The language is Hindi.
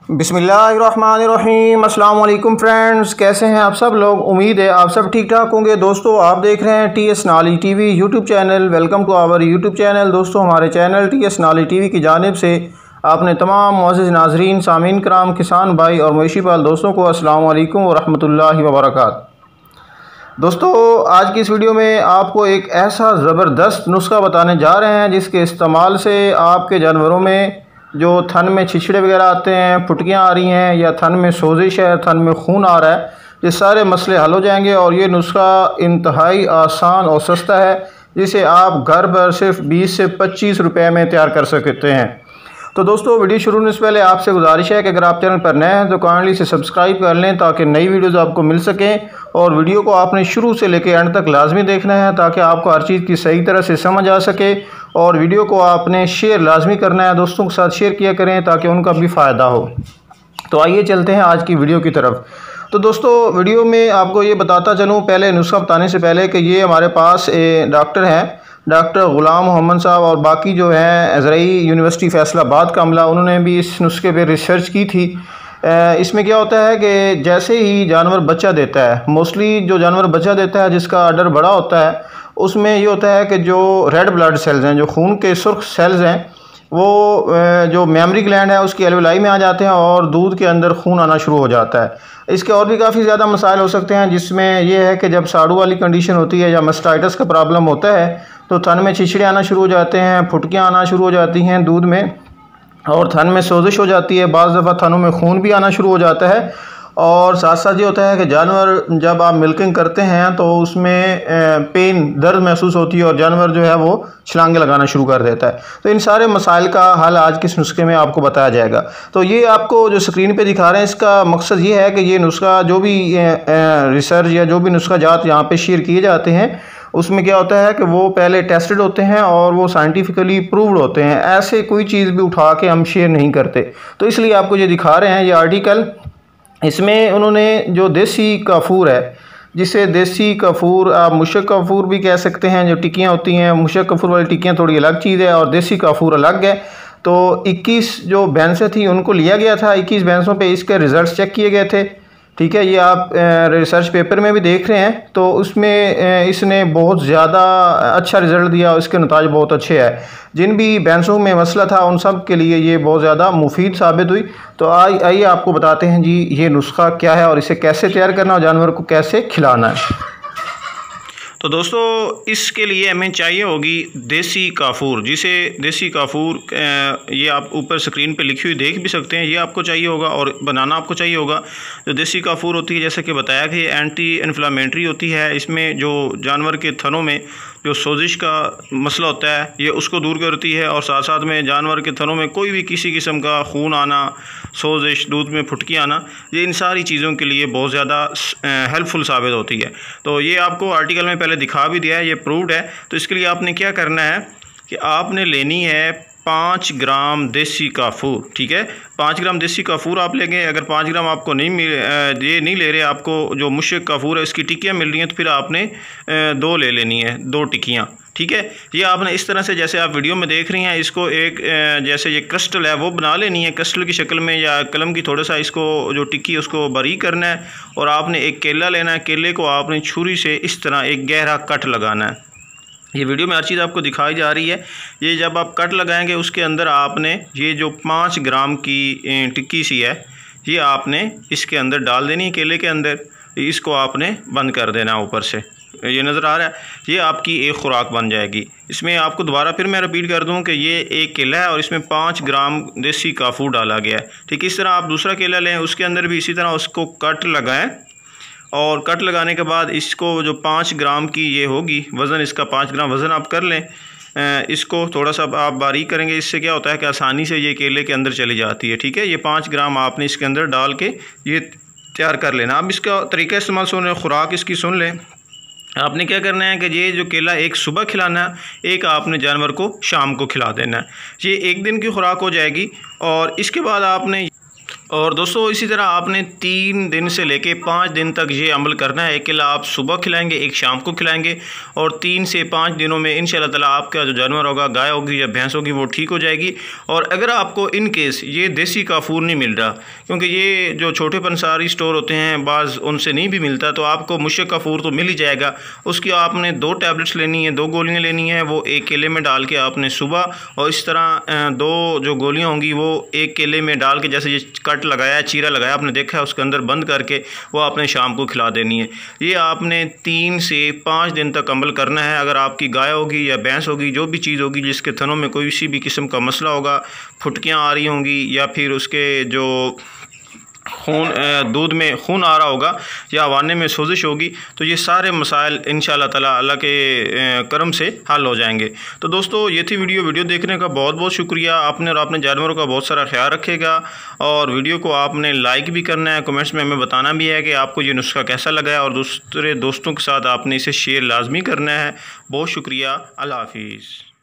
बिस्मिल्लाहिर्रहमानिर्रहीम। अस्सलाम वालेकुम फ्रेंड्स, कैसे हैं आप सब लोग। उम्मीद है आप सब ठीक ठाक होंगे। दोस्तों, आप देख रहे हैं TS knowledge TV YouTube channel. Welcome to our YouTube channel. दोस्तों, हमारे चैनल TS नॉलेज TV की जानिब से आपने तमाम मुअज़्ज़िज़ नाज़रीन, सामीन कराम, किसान भाई और मवेशी पाल दोस्तों को अस्सलाम वालेकुम व रहमतुल्लाहि व बरकातहू। दोस्तों, आज की इस वीडियो में आपको एक ऐसा ज़बरदस्त नुस्खा बताने जा रहे हैं जिसके इस्तेमाल से आपके जानवरों में जो थन में छिछड़े वगैरह आते हैं, फुटकियाँ आ रही हैं या थन में सोजिश है, थन में खून आ रहा है, ये सारे मसले हल हो जाएंगे। और ये नुस्खा इंतहाई आसान और सस्ता है जिसे आप घर पर सिर्फ 20 से 25 रुपए में तैयार कर सकते हैं। तो दोस्तों, वीडियो शुरू होने से पहले आपसे गुजारिश है कि अगर आप चैनल पर नए हैं तो काइंडली से सब्सक्राइब कर लें ताकि नई वीडियोस आपको मिल सकें। और वीडियो को आपने शुरू से लेकर एंड तक लाजमी देखना है ताकि आपको हर चीज़ की सही तरह से समझ आ सके। और वीडियो को आपने शेयर लाजमी करना है, दोस्तों के साथ शेयर किया करें ताकि उनका भी फ़ायदा हो। तो आइए चलते हैं आज की वीडियो की तरफ। तो दोस्तों, वीडियो में आपको ये बताता चलूँ, पहले नुस्खा बताने से पहले, कि ये हमारे पास डॉक्टर हैं, डॉक्टर ग़ुलाम मोहम्मद साहब, और बाकी जो है ज़रई यूनिवर्सिटी फैसलाबाद का अमला, उन्होंने भी इस नुस्खे पे रिसर्च की थी। इसमें क्या होता है कि जैसे ही जानवर बच्चा देता है, मोस्टली जो जानवर बच्चा देता है जिसका आर्डर बड़ा होता है, उसमें ये होता है कि जो रेड ब्लड सेल्स हैं, जो खून के सुर्ख सेल्स हैं, वो जो मेमरी ग्लैंड है उसकी एल्वेलाई में आ जाते हैं और दूध के अंदर खून आना शुरू हो जाता है। इसके और भी काफ़ी ज़्यादा मसाइल हो सकते हैं, जिसमें यह है कि जब साड़ू वाली कंडीशन होती है या मास्टाइटिस का प्रॉब्लम होता है तो थन में छिछड़े आना शुरू हो जाते हैं, फुटकियाँ आना शुरू हो जाती हैं दूध में, और थन में सोजिश हो जाती है। बाज़ दफ़ा थनों में खून भी आना शुरू हो जाता है। और साथ साथ ये होता है कि जानवर जब आप मिल्किंग करते हैं तो उसमें पेन, दर्द महसूस होती है और जानवर जो है वो छलांगे लगाना शुरू कर देता है। तो इन सारे मसाइल का हल आज के इस नुस्खे में आपको बताया जाएगा। तो ये आपको जो स्क्रीन पे दिखा रहे हैं, इसका मकसद ये है कि ये नुस्खा, जो भी रिसर्च या जो भी नुस्खा जात यहाँ पे शेयर किए जाते हैं, उसमें क्या होता है कि वो पहले टेस्टेड होते हैं और वो साइंटिफिकली प्रूव्ड होते हैं। ऐसे कोई चीज़ भी उठा के हम शेयर नहीं करते। तो इसलिए आपको ये दिखा रहे हैं ये आर्टिकल। इसमें उन्होंने जो देसी काफूर है, जिसे देसी काफूर, आप मुशक काफूर भी कह सकते हैं, जो टिक्कियाँ होती हैं, मुशक काफूर वाली टिक्कियाँ थोड़ी अलग चीज़ है और देसी काफूर अलग है। तो 21 जो भैंसें थी उनको लिया गया था, 21 भैंसों पे इसके रिज़ल्ट चेक किए गए थे। ठीक है, ये आप रिसर्च पेपर में भी देख रहे हैं। तो उसमें इसने बहुत ज़्यादा अच्छा रिज़ल्ट दिया और इसके नताज बहुत अच्छे हैं। जिन भी भैंसों में मसला था उन सब के लिए ये बहुत ज़्यादा मुफीद साबित हुई। तो आइए आपको बताते हैं जी ये नुस्खा क्या है और इसे कैसे तैयार करना और जानवर को कैसे खिलाना है। तो दोस्तों, इसके लिए हमें चाहिए होगी देसी काफूर, जिसे देसी काफूर ये आप ऊपर स्क्रीन पे लिखी हुई देख भी सकते हैं, ये आपको चाहिए होगा और बनाना आपको चाहिए होगा। जो देसी काफूर होती है, जैसे कि बताया कि एंटी इन्फ्लामेटरी होती है। इसमें जो जानवर के थनों में जो सोजिश का मसला होता है ये उसको दूर करती है, और साथ साथ में जानवर के थनों में कोई भी किसी किस्म का खून आना, सोजिश, दूध में फुटकी आना, ये इन सारी चीज़ों के लिए बहुत ज़्यादा हेल्पफुल साबित होती है। तो ये आपको आर्टिकल में पहले दिखा भी दिया है, ये प्रूव्ड है। तो इसके लिए आपने क्या करना है कि आपने लेनी है 5 ग्राम देसी काफूर। ठीक है, 5 ग्राम देसी काफूर आप लेंगे। अगर 5 ग्राम आपको नहीं ये नहीं ले रहे, आपको जो मुशक काफूर है इसकी टिक्कियाँ मिल रही हैं, तो फिर आपने 2 ले लेनी है, 2 टिक्कियाँ। ठीक है, ये आपने इस तरह से, जैसे आप वीडियो में देख रही हैं, इसको एक जैसे ये क्रिस्टल है वो बना लेनी है, क्रिस्टल की शक्ल में या कलम की, थोड़ा सा इसको जो टिक्की है उसको बारीक करना है। और आपने एक केला लेना है, केले को आपने छुरी से इस तरह एक गहरा कट लगाना है। ये वीडियो में हर चीज़ आपको दिखाई जा रही है। ये जब आप कट लगाएंगे उसके अंदर आपने ये जो 5 ग्राम की टिक्की सी है ये आपने इसके अंदर डाल देनी है, केले के अंदर। इसको आपने बंद कर देना है ऊपर से, ये नज़र आ रहा है। ये आपकी एक खुराक बन जाएगी। इसमें आपको दोबारा फिर मैं रिपीट कर दूं कि ये एक केला है और इसमें 5 ग्राम देसी काफूर डाला गया है। ठीक, इस तरह आप दूसरा केला लें, उसके अंदर भी इसी तरह उसको कट लगाएं, और कट लगाने के बाद इसको जो 5 ग्राम की ये होगी वज़न, इसका 5 ग्राम वज़न आप कर लें। इसको थोड़ा सा आप बारीक करेंगे, इससे क्या होता है कि आसानी से ये केले के अंदर चली जाती है। ठीक है, ये 5 ग्राम आपने इसके अंदर डाल के ये तैयार कर लेना। अब इसका तरीका इस्तेमाल सुन, खुराक इसकी सुन लें। आपने क्या करना है कि ये जो केला एक सुबह खिलाना है, एक आपने जानवर को शाम को खिला देना है। ये एक दिन की खुराक हो जाएगी। और इसके बाद आपने और दोस्तों इसी तरह आपने 3 दिन से लेके 5 दिन तक ये अमल करना है। एक केला आप सुबह खिलाएंगे, एक शाम को खिलाएंगे और 3 से 5 दिनों में इंशाल्लाह ताला आपका जो जानवर होगा, गाय होगी या भैंस होगी, वो ठीक हो जाएगी। और अगर आपको इन केस ये देसी काफूर नहीं मिल रहा, क्योंकि ये जो छोटे पंसारी स्टोर होते हैं बाज़ उनसे नहीं भी मिलता, तो आपको मुश्क काफूर तो मिल ही जाएगा। उसकी आपने 2 टैबलेट्स लेनी है, 2 गोलियाँ लेनी है। वो एक केले में डाल के आपने सुबह, और इस तरह 2 जो गोलियाँ होंगी वो एक केले में डाल के, जैसे ये कट लगाया, चीरा लगाया आपने देखा है, उसके अंदर बंद करके वो आपने शाम को खिला देनी है। ये आपने 3 से 5 दिन तक अमल करना है। अगर आपकी गाय होगी या भैंस होगी, जो भी चीज़ होगी जिसके थनों में कोई सी भी किस्म का मसला होगा, फुटकियाँ आ रही होंगी या फिर उसके जो दूध में खून आ रहा होगा या हवाने में सोजिश होगी, तो ये सारे मसाइल इंशाअल्लाह ताला अल्लाह के करम से हल हो जाएंगे। तो दोस्तों ये थी वीडियो देखने का बहुत बहुत शुक्रिया। आपने और अपने जानवरों का बहुत सारा ख्याल रखेगा, और वीडियो को आपने लाइक भी करना है, कमेंट्स में हमें बताना भी है कि आपको ये नुस्खा कैसा लगा है, और दूसरे दोस्तों के साथ आपने इसे शेयर लाजमी करना है। बहुत शुक्रिया। अल्लाह हाफिज़।